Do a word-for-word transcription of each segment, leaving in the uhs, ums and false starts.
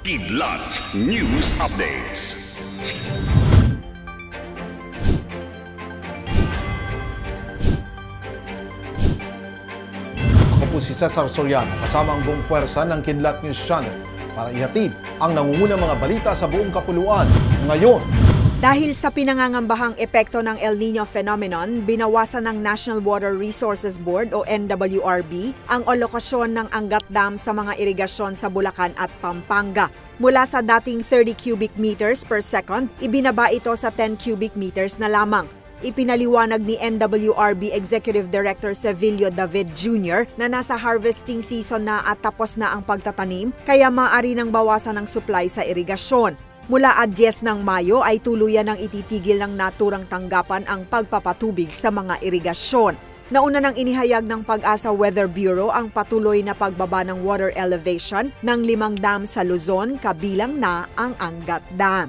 Kidlat News Updates. Ako po si Cesar Soriano, kasama ang buong puwersa ng Kidlat News Channel para ihatid ang nangungunang mga balita sa buong kapuluan ngayon. Dahil sa pinangangambahang epekto ng El Niño phenomenon, binawasan ng National Water Resources Board o N W R B ang alokasyon ng Angat Dam sa mga irigasyon sa Bulacan at Pampanga. Mula sa dating thirty cubic meters per second, ibinaba ito sa ten cubic meters na lamang. Ipinaliwanag ni N W R B Executive Director Sevilio David Junior na nasa harvesting season na at tapos na ang pagtatanim, kaya maaari nang bawasan ang supply sa irigasyon. Mula adyes ng Mayo ay tuluyan ng ititigil ng naturang tanggapan ang pagpapatubig sa mga irigasyon. Nauna nang inihayag ng Pag-asa Weather Bureau ang patuloy na pagbaba ng water elevation ng limang dam sa Luzon, kabilang na ang Angat Dam.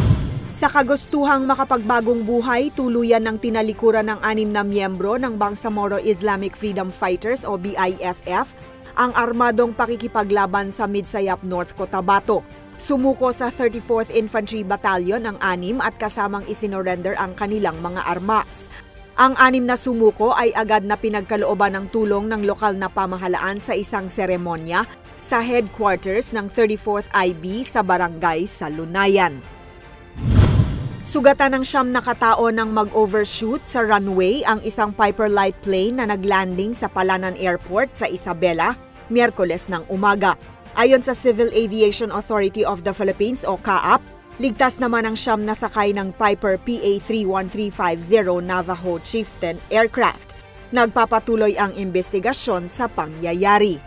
Sa kagustuhang makapagbagong buhay, tuluyan ng tinalikuran ng anim na miyembro ng Bangsamoro Islamic Freedom Fighters o B I F F ang armadong pakikipaglaban sa Midsayap, North Cotabato. Sumuko sa thirty-fourth Infantry Battalion ang anim at kasamang isinorender ang kanilang mga armas. Ang anim na sumuko ay agad na pinagkalooban ng tulong ng lokal na pamahalaan sa isang seremonya sa headquarters ng thirty-fourth I B sa barangay Salunayan. Sugatan ng siyam na katao nang mag-overshoot sa runway ang isang Piper Light plane na naglanding sa Palanan Airport sa Isabela, Miyerkules ng umaga. Ayon sa Civil Aviation Authority of the Philippines o C A A P, ligtas naman ang siyam na sakay ng Piper P A three one three five zero Navajo Chieftain aircraft. Nagpapatuloy ang investigasyon sa pangyayari.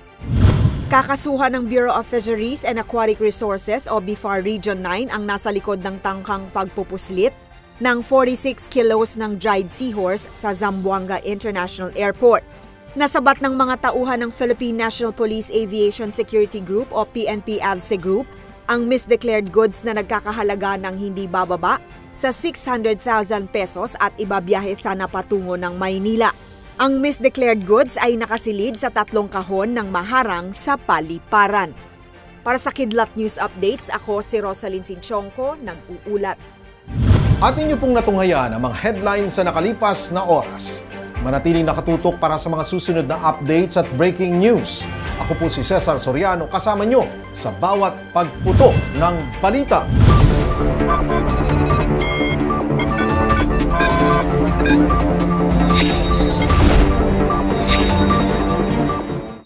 Kakasuhan ng Bureau of Fisheries and Aquatic Resources o B I F A R Region nine ang nasa likod ng tangkang pagpupuslit ng forty-six kilos ng dried seahorse sa Zamboanga International Airport. Nasabat ng mga tauhan ng Philippine National Police Aviation Security Group o P N P A V S E Group ang misdeclared goods na nagkakahalaga ng hindi bababa sa six hundred thousand pesos at ibabiyahe sana patungo ng Maynila. Ang misdeclared goods ay nakasilid sa tatlong kahon ng maharang sa paliparan. Para sa Kidlat News Updates, ako si Rosalyn Sinchonco, nag-uulat. At inyo pong natunghayan ang mga headlines sa nakalipas na oras. Manatiling nakatutok para sa mga susunod na updates at breaking news. Ako po si Cesar Soriano, kasama nyo sa bawat pagputo ng balita.